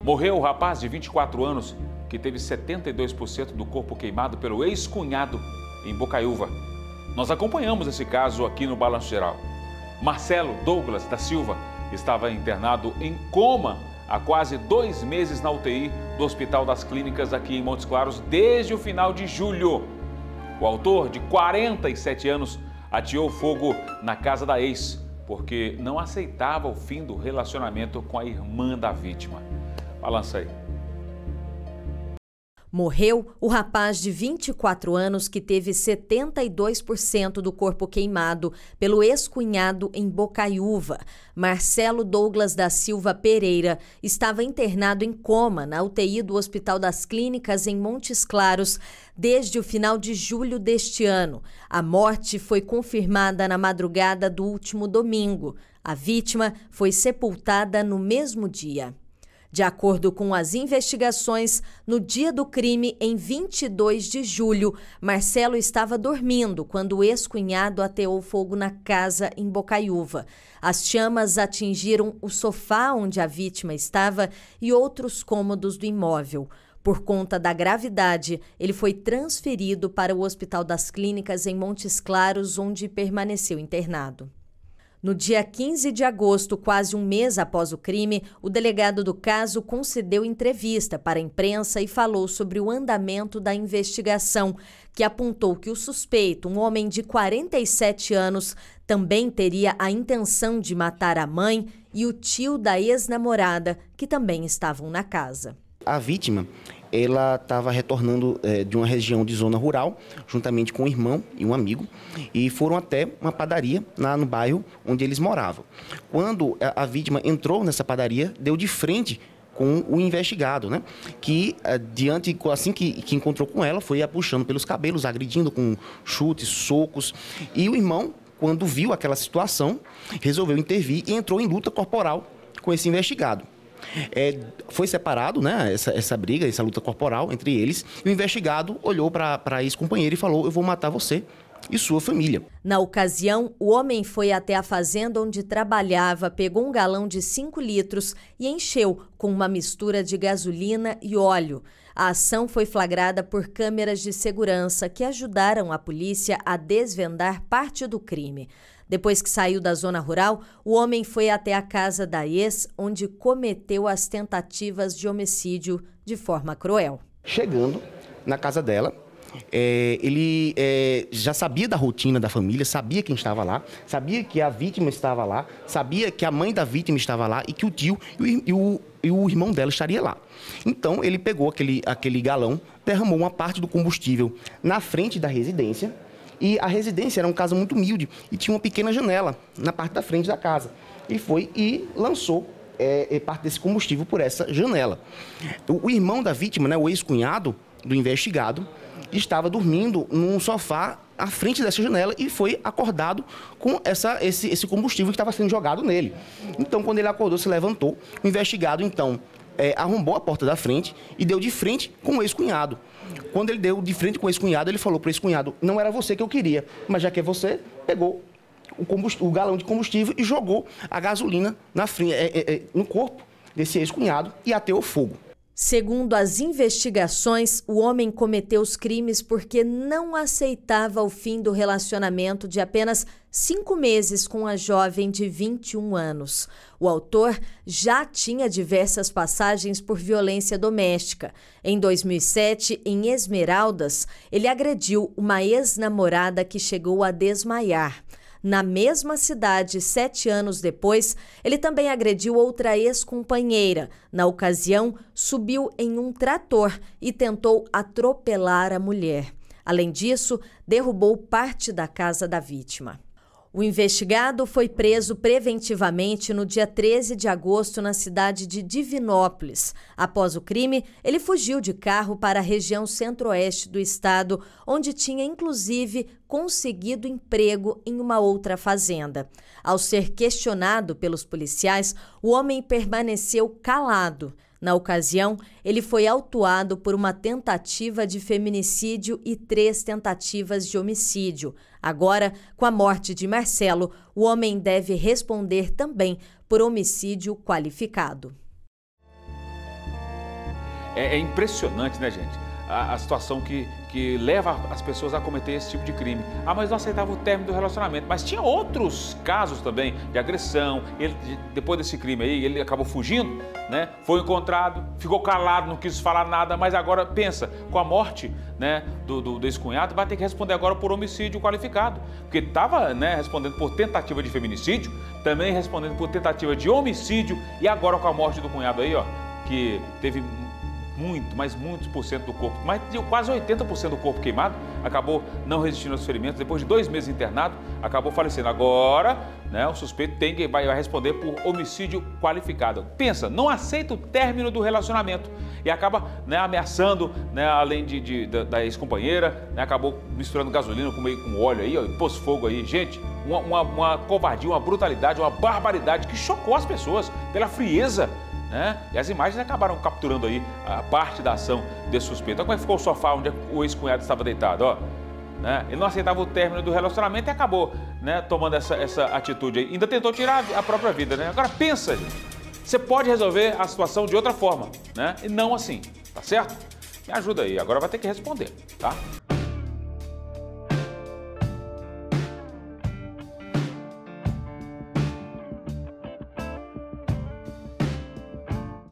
Morreu o rapaz de 24 anos que teve 72% do corpo queimado pelo ex-cunhado em Bocaiúva. Nós acompanhamos esse caso aqui no Balanço Geral. Marcelo Douglas da Silva estava internado em coma há quase 2 meses na UTI do Hospital das Clínicas aqui em Montes Claros desde o final de julho. O autor, de 47 anos, ateou fogo na casa da ex, porque não aceitava o fim do relacionamento com a irmã da vítima. Balança aí. Morreu o rapaz de 24 anos que teve 72% do corpo queimado pelo ex-cunhado em Bocaiúva. Marcelo Douglas da Silva Pereira estava internado em coma na UTI do Hospital das Clínicas em Montes Claros desde o final de julho deste ano. A morte foi confirmada na madrugada do último domingo. A vítima foi sepultada no mesmo dia. De acordo com as investigações, no dia do crime, em 22 de julho, Marcelo estava dormindo quando o ex-cunhado ateou fogo na casa em Bocaiúva. As chamas atingiram o sofá onde a vítima estava e outros cômodos do imóvel. Por conta da gravidade, ele foi transferido para o Hospital das Clínicas em Montes Claros, onde permaneceu internado. No dia 15 de agosto, quase um mês após o crime, o delegado do caso concedeu entrevista para a imprensa e falou sobre o andamento da investigação, que apontou que o suspeito, um homem de 47 anos, também teria a intenção de matar a mãe e o tio da ex-namorada, que também estavam na casa. A vítima, ela estava retornando de uma região de zona rural, juntamente com um irmão e um amigo, e foram até uma padaria no bairro onde eles moravam. Quando a vítima entrou nessa padaria, deu de frente com o investigado, né? Que assim que encontrou com ela, foi a puxando pelos cabelos, agredindo com chutes, socos, e o irmão, quando viu aquela situação, resolveu intervir e entrou em luta corporal com esse investigado. Foi separado, né, essa briga, essa luta corporal entre eles, e o investigado olhou para a ex-companheira e falou: eu vou matar você e sua família. Na ocasião, o homem foi até a fazenda onde trabalhava, pegou um galão de 5 litros e encheu com uma mistura de gasolina e óleo. A ação foi flagrada por câmeras de segurança que ajudaram a polícia a desvendar parte do crime. Depois que saiu da zona rural, o homem foi até a casa da ex, onde cometeu as tentativas de homicídio de forma cruel. Chegando na casa dela, ele já sabia da rotina da família, sabia quem estava lá, sabia que a vítima estava lá, sabia que a mãe da vítima estava lá e que o tio e o irmão dela estaria lá. Então, ele pegou aquele galão, derramou uma parte do combustível na frente da residência. E a residência era uma casa muito humilde e tinha uma pequena janela na parte da frente da casa. Ele foi e lançou parte desse combustível por essa janela. O irmão da vítima, né, o ex-cunhado do investigado, estava dormindo num sofá à frente dessa janela e foi acordado com esse combustível que estava sendo jogado nele. Então, quando ele acordou, se levantou, o investigado, então, arrombou a porta da frente e deu de frente com o ex-cunhado. Quando ele deu de frente com o ex-cunhado, ele falou para o ex-cunhado: não era você que eu queria, mas já que é você, pegou o galão de combustível e jogou a gasolina no corpo desse ex-cunhado e ateou fogo. Segundo as investigações, o homem cometeu os crimes porque não aceitava o fim do relacionamento de apenas 5 meses com a jovem de 21 anos. O autor já tinha diversas passagens por violência doméstica. Em 2007, em Esmeraldas, ele agrediu uma ex-namorada que chegou a desmaiar. Na mesma cidade, 7 anos depois, ele também agrediu outra ex-companheira. Na ocasião, subiu em um trator e tentou atropelar a mulher. Além disso, derrubou parte da casa da vítima. O investigado foi preso preventivamente no dia 13 de agosto na cidade de Divinópolis. Após o crime, ele fugiu de carro para a região centro-oeste do estado, onde tinha inclusive conseguido emprego em uma outra fazenda. Ao ser questionado pelos policiais, o homem permaneceu calado. Na ocasião, ele foi autuado por uma tentativa de feminicídio e 3 tentativas de homicídio. Agora, com a morte de Marcelo, o homem deve responder também por homicídio qualificado. É impressionante, né, gente? A situação que leva as pessoas a cometer esse tipo de crime. Ah, mas não aceitava o término do relacionamento. Mas tinha outros casos também de agressão. Depois desse crime aí, ele acabou fugindo, né? Foi encontrado, ficou calado, não quis falar nada, mas agora pensa, com a morte, né, do ex-cunhado, vai ter que responder agora por homicídio qualificado. Porque estava, né, respondendo por tentativa de feminicídio, também respondendo por tentativa de homicídio e agora com a morte do cunhado aí, ó, que teve muitos por cento do corpo, mais de quase 80% do corpo queimado, acabou não resistindo aos ferimentos, depois de 2 meses internado, acabou falecendo. Agora, né, o suspeito vai responder por homicídio qualificado. Pensa, não aceita o término do relacionamento e acaba, né, ameaçando, né, além da ex-companheira, né, acabou misturando gasolina com óleo aí, ó, e pôs fogo aí. Gente, uma covardia, uma brutalidade, uma barbaridade que chocou as pessoas pela frieza, né? E as imagens acabaram capturando aí a parte da ação desse suspeito. Olha como é que ficou o sofá onde o ex-cunhado estava deitado, ó. Né? Ele não aceitava o término do relacionamento e acabou, né, tomando essa atitude aí. Ainda tentou tirar a própria vida, né? Agora pensa, gente, você pode resolver a situação de outra forma, né? E não assim, tá certo? Me ajuda aí, agora vai ter que responder, tá?